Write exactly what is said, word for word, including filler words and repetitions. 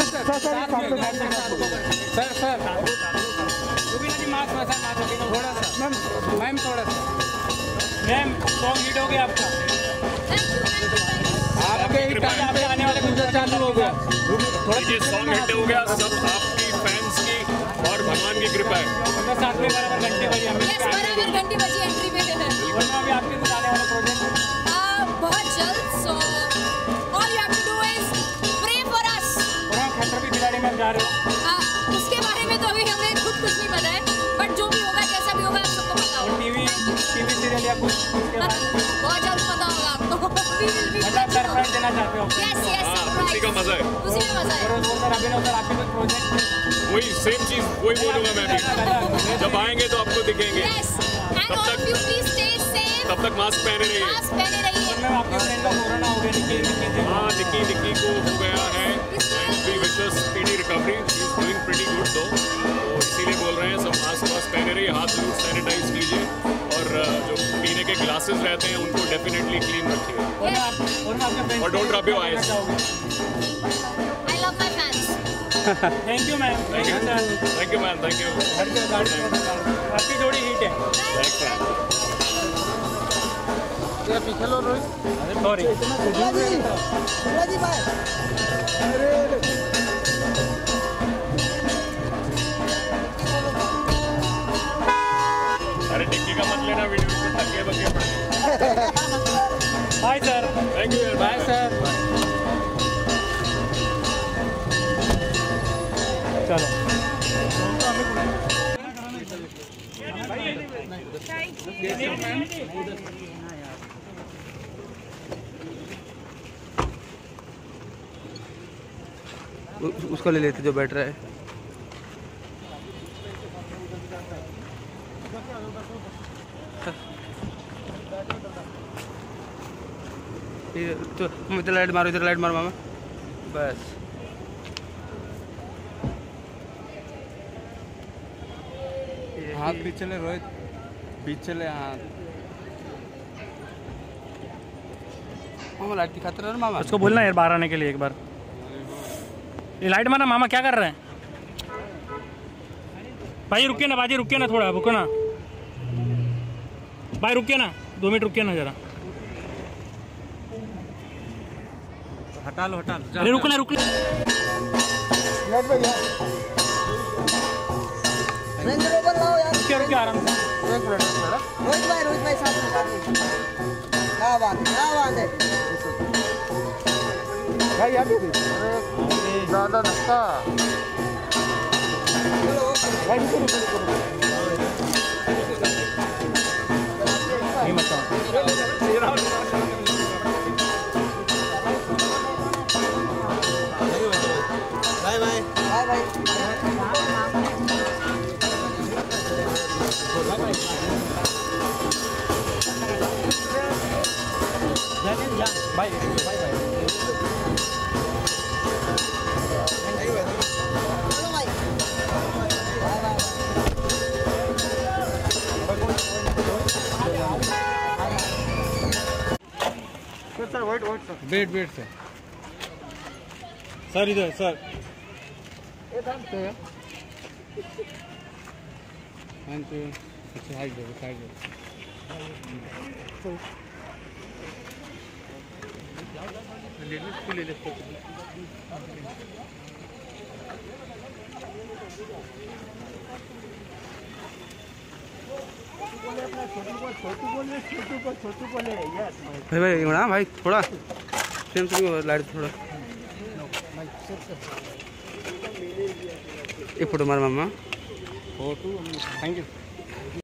Sir sir sir Rubina ji mask वैसा थोड़ा सा मैम मैम थोड़ा सा मैम सॉन्ग हिट हो गया आपका। आपके आपके आने वाले कुछ चालू हो गया थोड़ा ये सॉन्ग हिट हो गया। सब आपकी फैंस की और भगवान की कृपा है। साथ में बराबर घंटे बजी हम बराबर घंटे बजी एंट्री पे है। अभी आपके कुछ आने वाले प्रोजेक्ट बहुत जल्द। So all you have to do is pray for us. और हम खतरे की खिलाड़ी में जा रहे हो उसके बारे में तो अभी हमें खुद कुछ नहीं पता है, बट जो भी होगा जैसा भी होगा आप सबको पता होगा। टीवी टीवी सीरियल या कुछ उसके बारे में बहुत जल्द पता होगा आपको। मतलब सरप्राइज देना चाहते हो? यस यस सरप्राइज, उसी का मजा है, उसी में मजा है। और वो सर अभिनव सर आपके कुछ प्रोजेक्ट वही सेम चीज वही बोलूंगा मैं भी। जब आएंगे तो आपको दिखेंगे। Yes and all of you please stay safe. तब तक मास्क पहने रहिए। मास्क पहने रहिए। और मैं आपके फ्रेंड का कोरोना हो गया निकी निकी हाँ निकी निकी को हो गया है and we wish her speedy recovery. She is doing pretty good though, तो इसीलिए बोल रहे हैं सब मास्क वास्क पहने रहिए, हाथ जरूर सैनिटाइज कीजिए और जो पीने के ग्लासेस रहते हैं उनको डेफिनेटली क्लीन रखिए। और don't rub your eyes. I love my fans. Thank you ma'am. Thank you thank you ma'am thank you. आपकी जोड़ी हिट है। Thanks ma'am. ये पीछे लो रोहित। सॉरी जी भाई। अरे टिक्की का मत लेना, वीडियो में टक्के बक्के पड़े। Bye sir. Thank you bye sir. चलो उसको ले लेते जो बैठ रहा है। तो इधर लाइट मारो, इधर लाइट मारो मामा बस। हाथ पीछे ले रोहित, पीछे ले हाथ। मामा लाइट दिखाते रहो ना मामा। उसको बोलना यार बाहर आने के लिए एक बार। ये लाइट मारना। मामा क्या कर रहे हैं? भाई रुकिए ना, बाजी रुकिए ना, थोड़ा रुको ना भाई, रुकिए ना, दो मिनट रुकिए ना जरा। हटा लो हटा लो। अरे रुकना रुकना। रेंज रोवर लाओ यार। रुकिए रुकिए आराम से। एक मिनट एक मिनट। रोहित भाई रोहित भाई साथ में बात। क्या बात क्या बात है भाई। अभी भी ज़्यादा धक्का भाई। नहीं मत bye bye bye bye. Bye bye bye. Sir wait wait sir. Wait wait sir. Sir इधर सर। ये काम से है। वन टू अच्छा हाइट दो साइड दो। ले ले ले ले। भाई भाई बड़ा भाई थोड़ा सेम से लाइट थोड़ा एक फोटो मार मामा। Photo thank you.